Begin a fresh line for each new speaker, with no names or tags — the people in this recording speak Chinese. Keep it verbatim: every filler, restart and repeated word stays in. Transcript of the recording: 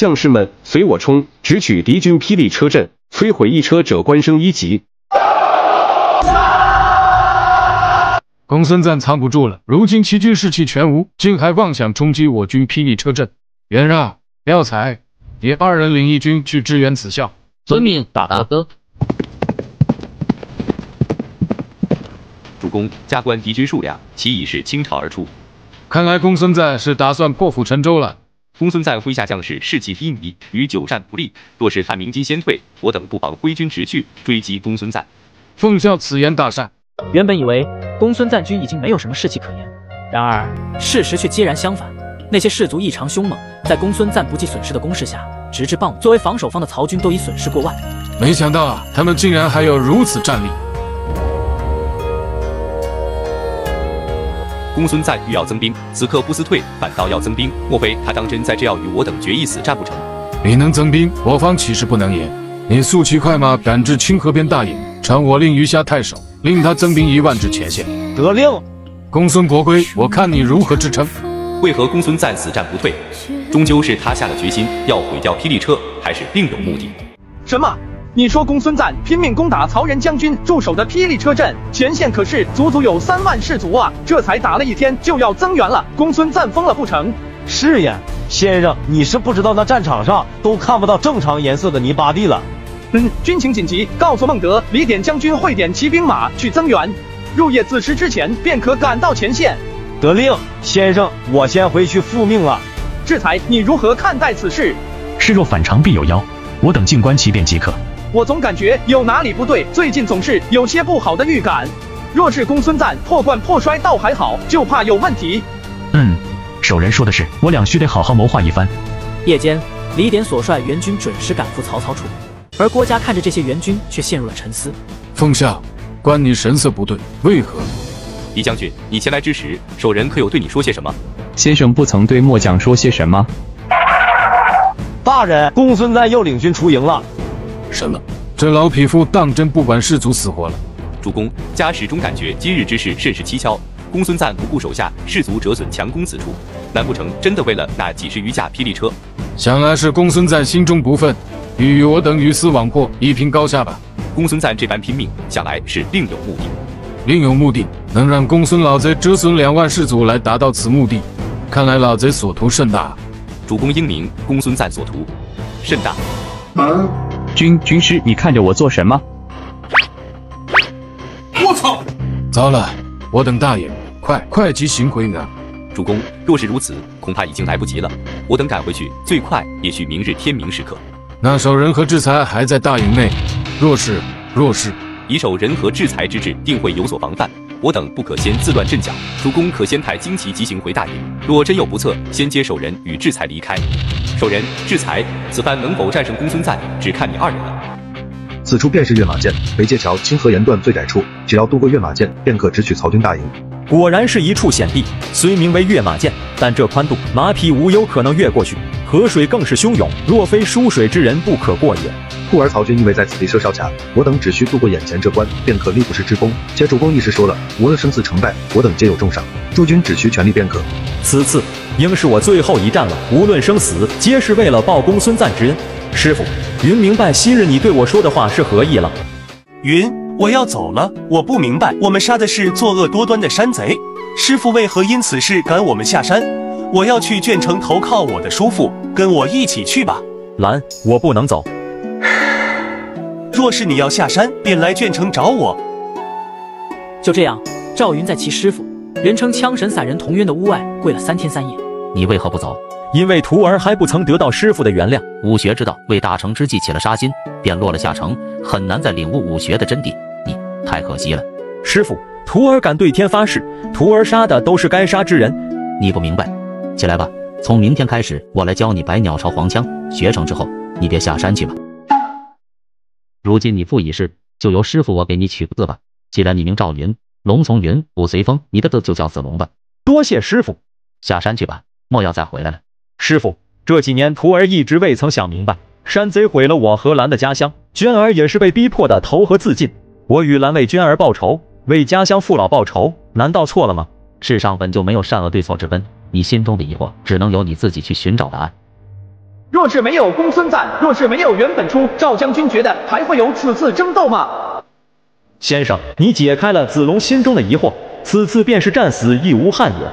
将士们，随我冲，直取敌军霹雳车阵，摧毁一车者官升一级。
公孙瓒藏不住了，如今齐军士气全无，竟还妄想冲击我军霹雳车阵。袁让、廖才，你二人领一军去支援此校。
遵命，大哥。
主公，加观敌军数量，其已是倾巢而出。
看来公孙瓒是打算破釜沉舟了。
公孙瓒麾下将士士气低迷，与久战不利，若是他鸣金先退，我等不妨挥军直去，追击公孙瓒。
奉校此言大善。
原本以为公孙瓒军已经没有什么士气可言，然而事实却截然相反。那些士卒异常凶猛，在公孙瓒不计损失的攻势下，直至傍晚，作为防守方的曹军都已损失过万。
没想到啊，他们竟然还有如此战力。
公孙瓒欲要增兵，此刻不思退，反倒要增兵，莫非他当真在这要与我等决一死战不成？
你能增兵，我方岂是不能也？你速骑快马赶至清河边大营，传我令余下太守，令他增兵一万至前线。
得令。
公孙伯归，我看你如何支撑？
为何公孙瓒死战不退？终究是他下了决心要毁掉霹雳车，还是另有目的？
什么？你说公孙瓒拼命攻打曹仁将军驻守的霹雳车阵，前线可是足足有三万士卒啊！这才打了一天就要增援了，公孙瓒疯了不成？
是呀，先生，你是不知道那战场上都看不到正常颜色的泥巴地了。
嗯，军情紧急，告诉孟德，李典将军会点骑兵马去增援，入夜子时之前便可赶到前线。
得令，先生，我先回去复命了。
志才，你如何看待此事？
事若反常必有妖，我等静观其变即可。
我总感觉有哪里不对，最近总是有些不好的预感。若是公孙瓒破罐破摔倒还好，就怕有问题。
嗯，守仁说的是，我俩须得好好谋划一番。
夜间，李典所率援军准时赶赴曹操处，而郭嘉看着这些援军，却陷入了沉思。
奉校，观你神色不对，为何？
李将军，你前来之时，守仁可有对你说些什么？
先生不曾对末将说些什么。
大人，公孙瓒又领军出营了。
什么？这老匹夫当真不管士卒死活了？
主公，家始终感觉今日之事甚是蹊跷。公孙瓒不顾手下士卒折损，强攻此处，难不成真的为了那几十余架霹雳车？
想来是公孙瓒心中不忿，欲与我等鱼死网破，一拼高下吧。
公孙瓒这般拼命，想来是另有目的。
另有目的，能让公孙老贼折损两万士卒来达到此目的，看来老贼所图甚大。
主公英明，公孙瓒所图甚大。
嗯，军军师，你看着我做什么？
我操！糟了，我等大爷，快快急行回营啊！
主公，若是如此，恐怕已经来不及了。我等赶回去，最快也需明日天明时刻。
那守仁和志才还在大营内，若是若是。
以守仁和制裁之志，定会有所防范。我等不可先自乱阵脚，主公可先派旌旗急行回大营。若真有不测，先接守仁与制裁离开。守仁、制裁，此番能否战胜公孙瓒，只看你二人了。
此处便是跃马涧，北界桥清河沿段最窄处，只要渡过跃马涧，便可直取曹军大营。
果然是一处险地，虽名为跃马涧，但这宽度，马匹无有可能越过去。河水更是汹涌，若非疏水之人，不可过也。
故而曹军意味在此地设哨卡，我等只需渡过眼前这关，便可立不时之功。且主公亦是说了，无论生死成败，我等皆有重赏，诸军只需全力便可。
此次应是我最后一战了，无论生死，皆是为了报公孙瓒之恩。师傅，云明白昔日你对我说的话是何意了？
云，我要走了。我不明白，我们杀的是作恶多端的山贼，师傅为何因此事赶我们下山？我要去卷城投靠我的叔父，跟我一起去吧。
兰，我不能走。
若是你要下山，便来卷城找我。
就这样，赵云在其师傅人称枪神散人童渊的屋外跪了三天三夜。
你为何不走？
因为徒儿还不曾得到师傅的原谅。
武学之道，为大成之际起了杀心，便落了下乘，很难再领悟武学的真谛。你太可惜了。
师傅，徒儿敢对天发誓，徒儿杀的都是该杀之人。
你不明白，起来吧。从明天开始，我来教你百鸟朝黄枪，学成之后，你别下山去吧。如今你父已逝，就由师傅我给你取个字吧。既然你名赵云，龙从云，虎随风，你的字就叫子龙吧。
多谢师傅。
下山去吧，莫要再回来了。
师傅，这几年徒儿一直未曾想明白，山贼毁了我和兰的家乡，娟儿也是被逼迫的投河自尽。我与兰为娟儿报仇，为家乡父老报仇，难道错了吗？
世上本就没有善恶对错之分，你心中的疑惑，只能由你自己去寻找答案。
若若是没有公孙瓒，若是没有袁本初，赵将军觉得还会有此次争斗吗？
先生，你解开了子龙心中的疑惑，此次便是战死亦无憾也。